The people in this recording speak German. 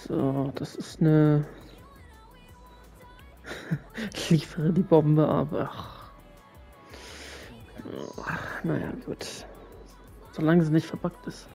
So, das ist eine. Ich liefere die Bombe, aber. Ach, naja, gut. Solange sie nicht verpackt ist.